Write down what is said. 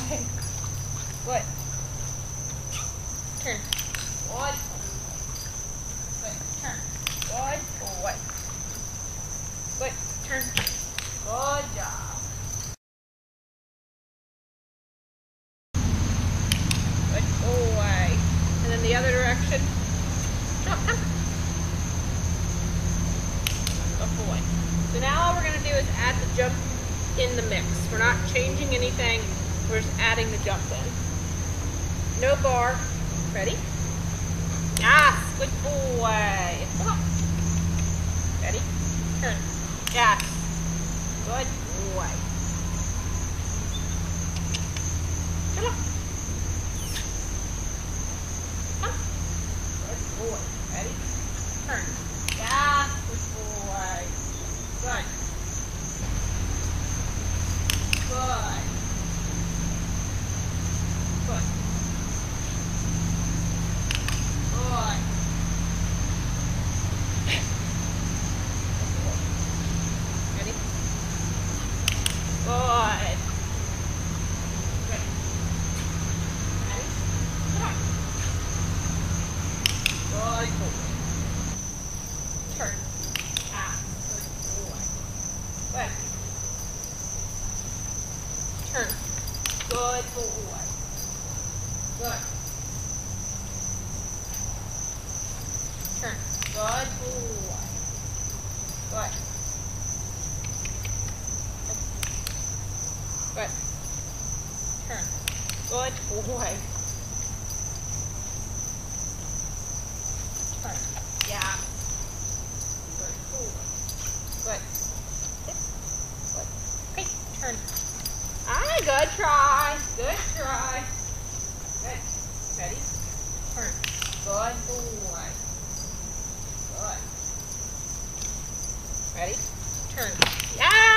boy. Good. Turn. Good. Good. Turn. Good boy. Good. Turn. Good job. Good boy. And then the other direction. Jump. Good boy. So now all we're going to do is add the jump in the mix. We're not changing anything. We're just adding the jump in. No bar. Ready? Yes. Good boy. Come on. Ready? Turn. Yes. Good boy. Come on. Come. Good boy. Ready? Turn. Yes. Good boy. Good. Good. Good. Good. Ready? Good. Good. Ready? Come on. Good boy. Turn. Ah, good boy. Good. Turn. Good boy. Good. Turn. Good boy. Good. Good. Turn. Good boy. Turn. Yeah. Good boy. Good. Good. Okay, turn. Ah, good try. Good try. Good. Ready? Turn. Good boy. Good. Ready? Turn. Yeah!